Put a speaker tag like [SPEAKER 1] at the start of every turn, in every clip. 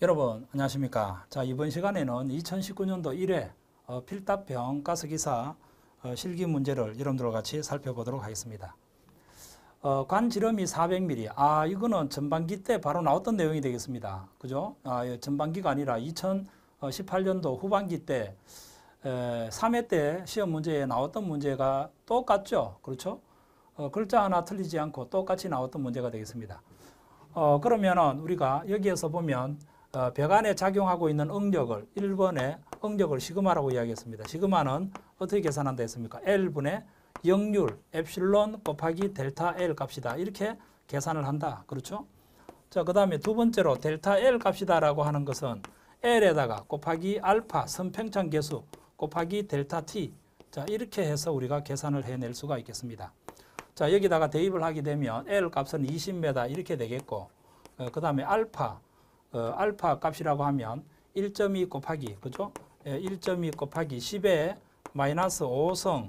[SPEAKER 1] 여러분 안녕하십니까. 자, 이번 시간에는 2019년도 1회 필답형 가스기사 실기 문제를 여러분들과 같이 살펴보도록 하겠습니다. 관지름이 400mm. 이거는 전반기 때 바로 나왔던 내용이 되겠습니다. 그죠? 전반기가 아니라 2018년도 후반기 때 3회 때 시험 문제에 나왔던 문제가 똑같죠. 그렇죠? 글자 하나 틀리지 않고 똑같이 나왔던 문제가 되겠습니다. 그러면은 우리가 여기에서 보면 벽 안에 작용하고 있는 응력을 1번에 응력을 시그마라고 이야기했습니다. 시그마는 어떻게 계산한다 했습니까? L분의 역률 엡실론 곱하기 델타 L 값이다. 이렇게 계산을 한다. 그렇죠? 자, 그 다음에 두 번째로 델타 L 값이다라고 하는 것은 L에다가 곱하기 알파 선팽창 계수 곱하기 델타 T. 자, 이렇게 해서 우리가 계산을 해낼 수가 있겠습니다. 자, 여기다가 대입을 하게 되면 L 값은 20m 이렇게 되겠고, 그 다음에 알파 값이라고 하면 1.2 곱하기, 그죠? 1.2 곱하기 10의 마이너스 5성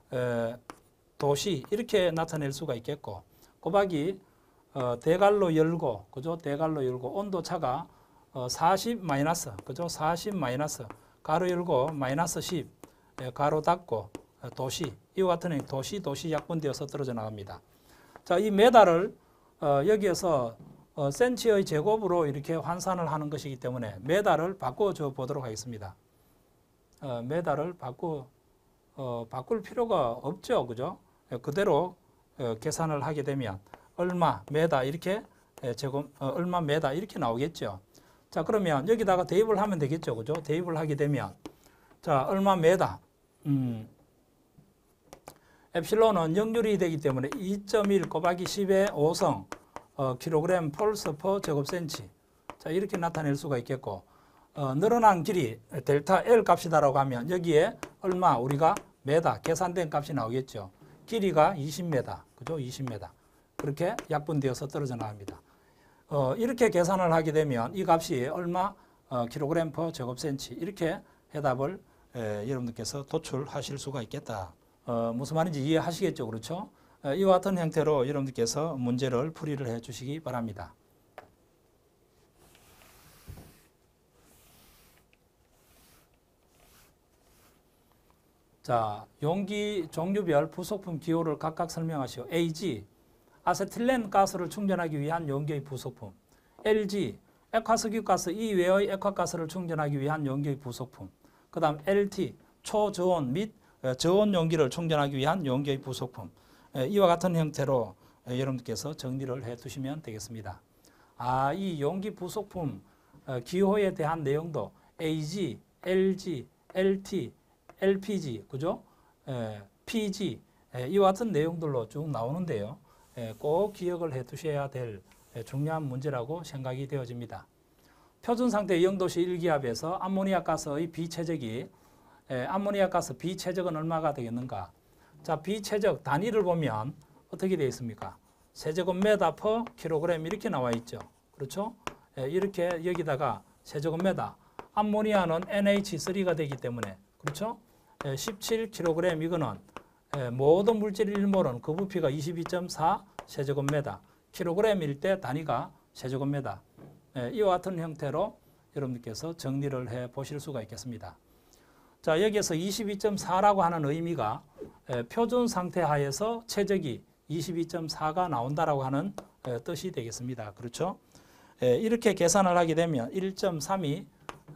[SPEAKER 1] 도시 이렇게 나타낼 수가 있겠고, 곱하기 대갈로 열고, 그죠? 대갈로 열고 온도 차가 40 마이너스, 그죠? 40 마이너스 가로 열고 마이너스 10 가로 닫고 도시, 이와 같은 행위 도시 약분되어서 떨어져 나갑니다. 자, 이 메다를 여기에서 센치의 제곱으로 이렇게 환산을 하는 것이기 때문에 메다를 바꿔줘 보도록 하겠습니다. 메다를 바꿀 필요가 없죠, 그죠? 그대로 계산을 하게 되면 얼마 메다 이렇게 제곱 얼마 메다 이렇게 나오겠죠. 자, 그러면 여기다가 대입을 하면 되겠죠, 그죠? 대입을 하게 되면 자, 얼마 메다 엡실론은 역률이 되기 때문에 2.1 곱하기 10의 5성 킬로그램 펄스 퍼 제곱센치. 자, 이렇게 나타낼 수가 있겠고, 늘어난 길이 델타 L 값이다라고 하면 여기에 얼마 우리가 메다 계산된 값이 나오겠죠. 길이가 20m, 그죠? 20m. 그렇게 약분되어서 떨어져 나갑니다. 이렇게 계산을 하게 되면 이 값이 얼마 킬로그램 퍼 제곱센치 이렇게 해답을 여러분들께서 도출하실 수가 있겠다. 무슨 말인지 이해하시겠죠, 그렇죠? 이와 같은 형태로 여러분들께서 문제를 풀이를 해 주시기 바랍니다. 자, 용기 종류별 부속품 기호를 각각 설명하시오. AG, 아세틸렌 가스를 충전하기 위한 용기의 부속품. LG, 액화석유가스 이외의 액화가스를 충전하기 위한 용기의 부속품. 그 다음 LT, 초저온 및 저온 용기를 충전하기 위한 용기의 부속품. 이와 같은 형태로 여러분들께서 정리를 해 두시면 되겠습니다. 이 용기 부속품 기호에 대한 내용도 AG, LG, LT, LPG, 그죠? PG 이와 같은 내용들로 쭉 나오는데요. 꼭 기억을 해 두셔야 될 중요한 문제라고 생각이 되어집니다. 표준 상태 영도시 1기압에서 암모니아 가스의 비최적이 암모니아 가스 비최적은 얼마가 되겠는가? 자, 비최적 단위를 보면 어떻게 되어 있습니까? 세제곱미터 퍼 킬로그램 이렇게 나와 있죠. 그렇죠? 이렇게 여기다가 세제곱미터 암모니아는 NH3가 되기 때문에 그렇죠? 17kg 이거는 모든 물질 1몰은 그 부피가 22.4 세제곱미터 킬로그램일 때 단위가 세제곱미터. 이와 같은 형태로 여러분들께서 정리를 해 보실 수가 있겠습니다. 자, 여기에서 22.4라고 하는 의미가 표준 상태 하에서 최적이 22.4가 나온다라고 하는 뜻이 되겠습니다. 그렇죠? 이렇게 계산을 하게 되면 1.32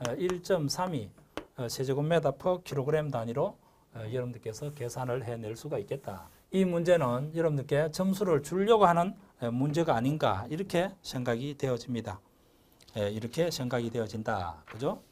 [SPEAKER 1] 세제곱미터 퍼 킬로그램 단위로 여러분들께서 계산을 해낼 수가 있겠다. 이 문제는 여러분들께 점수를 주려고 하는 문제가 아닌가 이렇게 생각이 되어집니다. 이렇게 생각이 되어진다. 그죠?